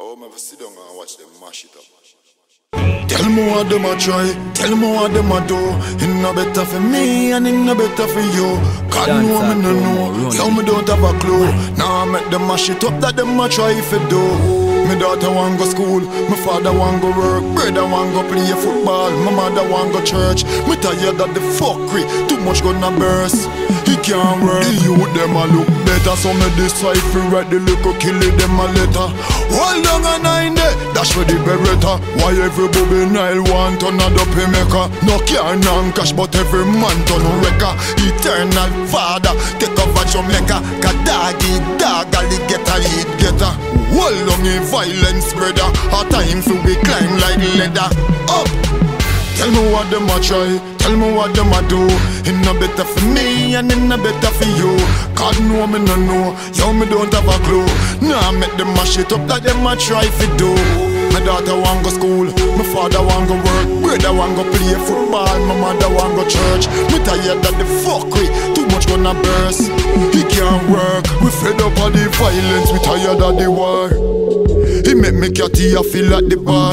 Oh, I'm ever sit down and watch them mash it up. Tell me what them a try, tell me what them a do. It no better for me and it no better for you. God know me no know, yo me don't have a clue. Now I make them mash it up that them a try if it do. My daughter want go school, my father want go work, brother want go play football, my mother want go church. Me tired of the fuckery, too much gonna burst. He can't work, the youth them a look better, so me decide to write the little killie them a letter. Hold on a 9 day, dash for the Beretta. Why every bubble Nile want another paymaker? No car, no cash, but every man turn a wrecker. Eternal Father, take over Jamaica. Cause doggy dog, alligator, eat getter. Hold on in violence, brother. Our time for we climb like leather. Up! Tell me what them a try, tell me what them a do. It no better for me and it no better for you. God know me no know, yo me don't have a clue. Now make them mash it up that them a try fi do. My daughter want go school, my father want go work, brother want go play football, my mother want go church. Me tired of the fuckery, too much gonna burst. He can't work, we fed up of the violence, we tired of the war. He make me catty, I feel at the bar.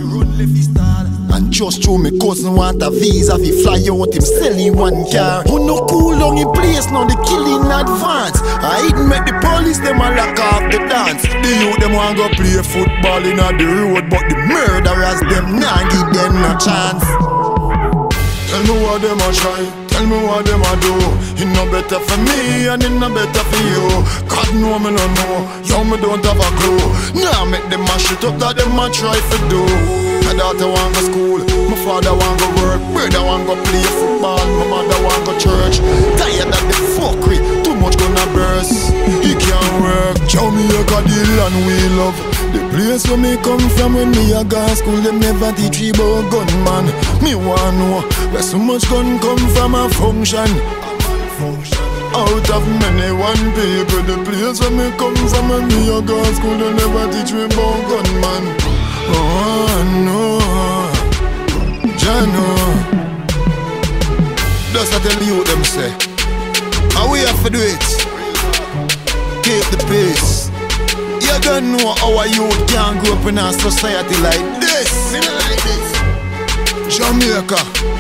And just through me cousin want a visa, fi fly out him selling one car. Who no cool down in place, now the killing advance. I even make the police them a lock off the dance. The youth them want go play football in the road, but the murderers them nah give them no chance. Tell me what them a try, tell me what them a do. It no better for me and it no better for you. God know me no know, yo me don't have a clue. Now make them mash it up that them a try for do. My daughter want go school, my father want go work, brother want go play football, my mother want go church. Tired of the fuckery, too much gonna burst. He can't work, Jamaica the land we love. The place where me come from when me a go school, them never teach me about gunman. Me want know where so much gun come from a function. Out of many one people, the place where me come from when me a go school, they never teach me about gunman. Oh no, Jano. Just I tell you them say, how we have to do it? Keep the pace. You don't know how a youth can grow up in a society like this. Jamaica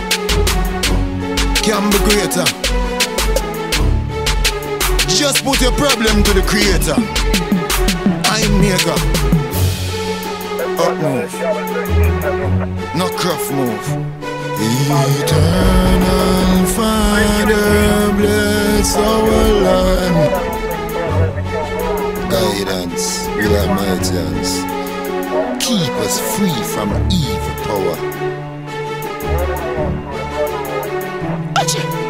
can be greater. Just put your problem to the creator. I'm Mega. Up move, no craft move. Eternal Father, bless our land. Guidance, will Almighty hands. Keep us free from evil power. Achoo!